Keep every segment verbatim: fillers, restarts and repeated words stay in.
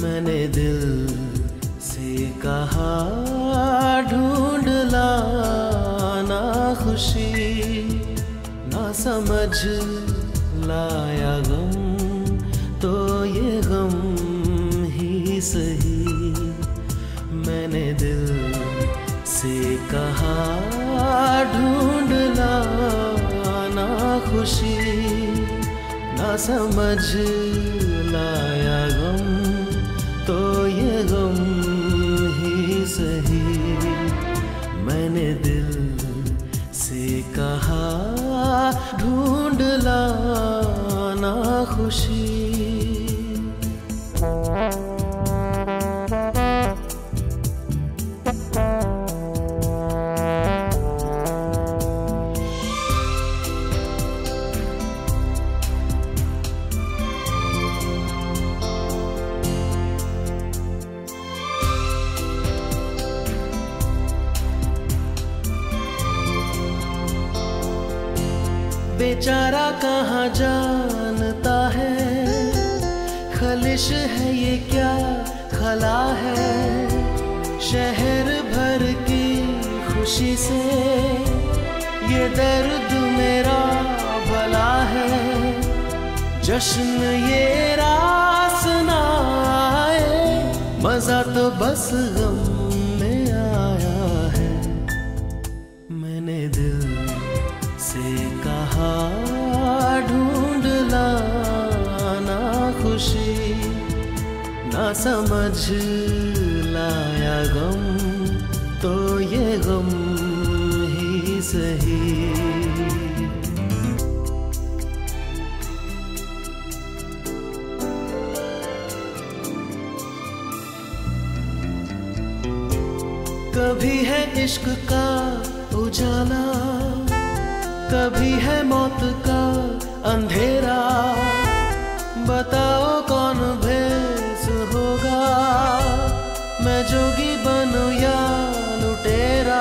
मैंने दिल से कहा ढूंढ लाना खुशी, ना समझ लाया गम तो ये गम ही सही। मैंने दिल से कहा ढूंढ लाना खुशी, ना समझ लाया गम तो ये गम ही सही। मैंने दिल से कहा ढूंढ लाना खुशी। बेचारा कहाँ जानता है, खलिश है ये क्या खला है। शहर भर की खुशी से ये दर्द मेरा भला है। जश्न ये रास ना आए, मजा तो बस गम में आया है। मैंने दिल से कहा ढूंढ लाना खुशी, ना समझ लाया गम तो ये गम ही सही। कभी है इश्क का उजाला, कभी है मौत का अंधेरा। बताओ कौन भेस होगा, मैं जोगी बनूं या लुटेरा।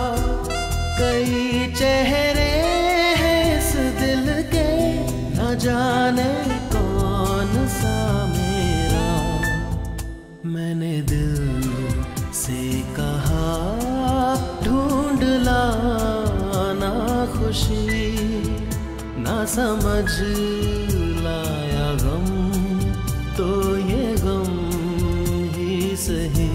कई चेहरे हैं इस दिल के, न जाने कौन सा मेरा। मैंने दिल से कहा ढूंढ लाना खुशी, ना समझ लाया गम तो ये गम ही सही।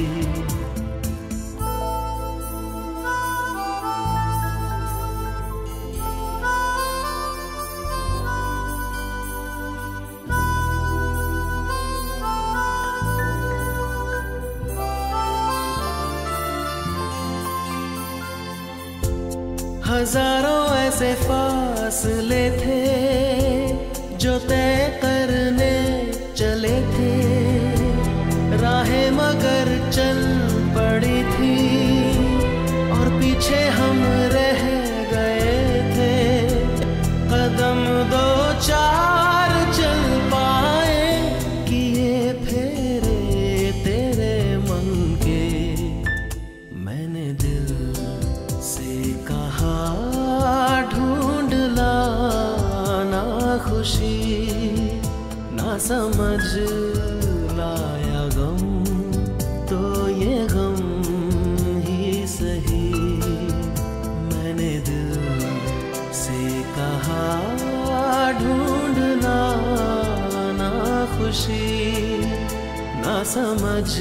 हजारों ऐसे फासले थे जो तय करने चले थे। राहें मगर चल पड़ी थी और पीछे हम रह गए थे। कदम दो चार चल पाए, किए फेरे तेरे मन के। मैंने दिल से कहा ढूंढ लाना खुशी, ना समझ लाया गम तो ये गम ही सही। मैंने दिल से कहा ढूंढ लाना खुशी, ना समझ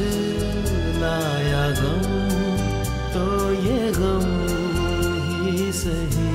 लाया गम तो ये गम ही सही।